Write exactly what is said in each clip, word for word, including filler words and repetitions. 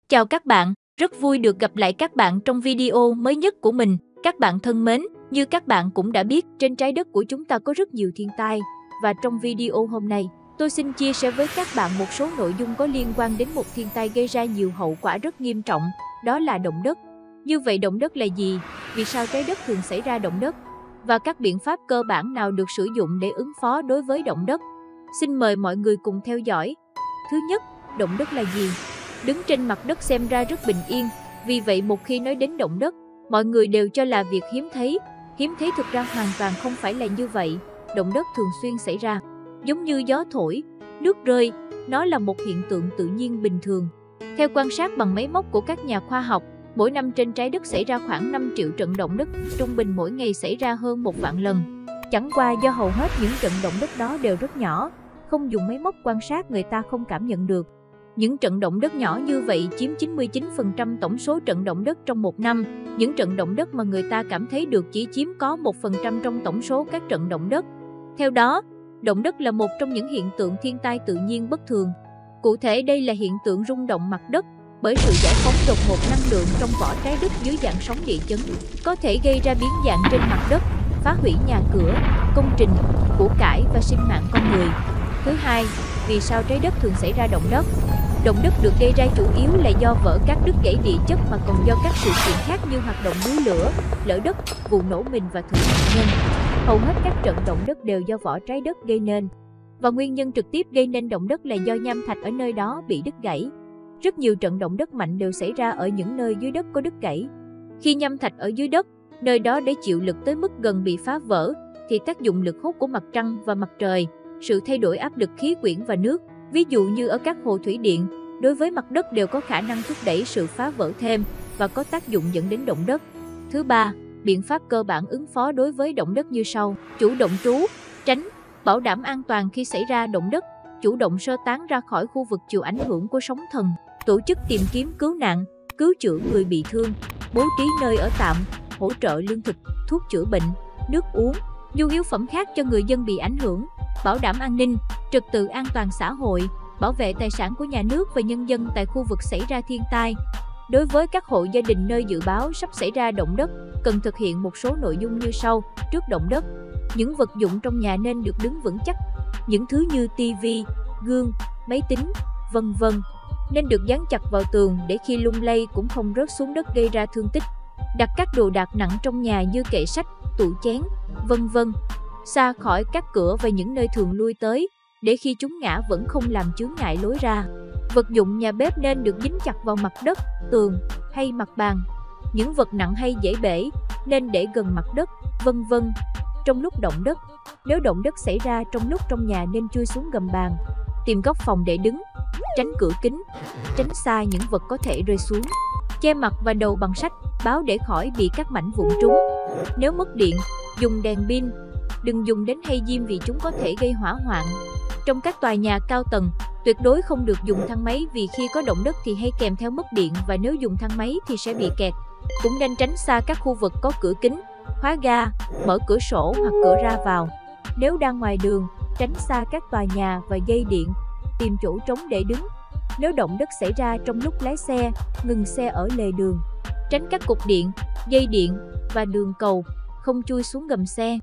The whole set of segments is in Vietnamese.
Chào các bạn, rất vui được gặp lại các bạn trong video mới nhất của mình. Các bạn thân mến, như các bạn cũng đã biết, trên trái đất của chúng ta có rất nhiều thiên tai. Và trong video hôm nay, tôi xin chia sẻ với các bạn một số nội dung có liên quan đến một thiên tai gây ra nhiều hậu quả rất nghiêm trọng, đó là động đất. Như vậy động đất là gì? Vì sao trái đất thường xảy ra động đất? Và các biện pháp cơ bản nào được sử dụng để ứng phó đối với động đất? Xin mời mọi người cùng theo dõi. Thứ nhất, động đất là gì? Đứng trên mặt đất xem ra rất bình yên, vì vậy một khi nói đến động đất, mọi người đều cho là việc hiếm thấy. Hiếm thấy thực ra hoàn toàn không phải là như vậy. Động đất thường xuyên xảy ra, giống như gió thổi, nước rơi, nó là một hiện tượng tự nhiên bình thường. Theo quan sát bằng máy móc của các nhà khoa học, mỗi năm trên trái đất xảy ra khoảng năm triệu trận động đất, trung bình mỗi ngày xảy ra hơn một vạn lần. Chẳng qua do hầu hết những trận động đất đó đều rất nhỏ, không dùng máy móc quan sát người ta không cảm nhận được. Những trận động đất nhỏ như vậy chiếm chín mươi chín phần trăm tổng số trận động đất trong một năm. Những trận động đất mà người ta cảm thấy được chỉ chiếm có một phần trăm trong tổng số các trận động đất. Theo đó, động đất là một trong những hiện tượng thiên tai tự nhiên bất thường. Cụ thể đây là hiện tượng rung động mặt đất bởi sự giải phóng đột ngột năng lượng trong vỏ trái đất dưới dạng sóng địa chấn, có thể gây ra biến dạng trên mặt đất, phá hủy nhà cửa, công trình, của cải và sinh mạng con người. Thứ hai, vì sao trái đất thường xảy ra động đất? Động đất được gây ra chủ yếu là do vỡ các đứt gãy địa chất mà còn do các sự kiện khác như hoạt động núi lửa, lở đất, vụ nổ mìn và thử hạt nhân. Hầu hết các trận động đất đều do vỏ trái đất gây nên. Và nguyên nhân trực tiếp gây nên động đất là do nham thạch ở nơi đó bị đứt gãy. Rất nhiều trận động đất mạnh đều xảy ra ở những nơi dưới đất có đứt gãy. Khi nham thạch ở dưới đất, nơi đó để chịu lực tới mức gần bị phá vỡ, thì tác dụng lực hút của mặt trăng và mặt trời, sự thay đổi áp lực khí quyển và nước, ví dụ như ở các hồ thủy điện, đối với mặt đất đều có khả năng thúc đẩy sự phá vỡ thêm và có tác dụng dẫn đến động đất. Thứ ba, biện pháp cơ bản ứng phó đối với động đất như sau: chủ động trú, tránh, bảo đảm an toàn khi xảy ra động đất, chủ động sơ tán ra khỏi khu vực chịu ảnh hưởng của sóng thần, tổ chức tìm kiếm cứu nạn, cứu chữa người bị thương, bố trí nơi ở tạm, hỗ trợ lương thực, thuốc chữa bệnh, nước uống, nhu yếu phẩm khác cho người dân bị ảnh hưởng, bảo đảm an ninh, trật tự an toàn xã hội, bảo vệ tài sản của nhà nước và nhân dân tại khu vực xảy ra thiên tai. Đối với các hộ gia đình nơi dự báo sắp xảy ra động đất, cần thực hiện một số nội dung như sau. Trước động đất, những vật dụng trong nhà nên được đứng vững chắc. Những thứ như tivi, gương, máy tính, vân vân nên được dán chặt vào tường để khi lung lay cũng không rớt xuống đất gây ra thương tích. Đặt các đồ đạc nặng trong nhà như kệ sách, tủ chén, vân vân xa khỏi các cửa và những nơi thường lui tới, để khi chúng ngã vẫn không làm chướng ngại lối ra. Vật dụng nhà bếp nên được dính chặt vào mặt đất, tường hay mặt bàn. Những vật nặng hay dễ bể nên để gần mặt đất, vân vân Trong lúc động đất, nếu động đất xảy ra trong lúc trong nhà nên chui xuống gầm bàn, tìm góc phòng để đứng, tránh cửa kính, tránh xa những vật có thể rơi xuống. Che mặt và đầu bằng sách, báo để khỏi bị các mảnh vụn trúng. Nếu mất điện, dùng đèn pin. Đừng dùng đến hay diêm vì chúng có thể gây hỏa hoạn. Trong các tòa nhà cao tầng, tuyệt đối không được dùng thang máy vì khi có động đất thì hay kèm theo mất điện và nếu dùng thang máy thì sẽ bị kẹt. Cũng nên tránh xa các khu vực có cửa kính, khóa ga, mở cửa sổ hoặc cửa ra vào. Nếu đang ngoài đường, tránh xa các tòa nhà và dây điện, tìm chỗ trống để đứng. Nếu động đất xảy ra trong lúc lái xe, ngừng xe ở lề đường. Tránh các cục điện, dây điện và đường cầu, không chui xuống gầm xe.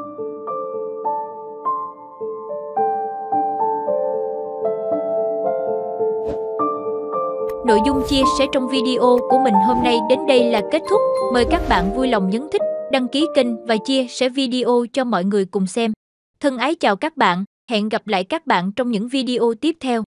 Nội dung chia sẻ trong video của mình hôm nay đến đây là kết thúc. Mời các bạn vui lòng nhấn thích, đăng ký kênh và chia sẻ video cho mọi người cùng xem. Thân ái chào các bạn, hẹn gặp lại các bạn trong những video tiếp theo.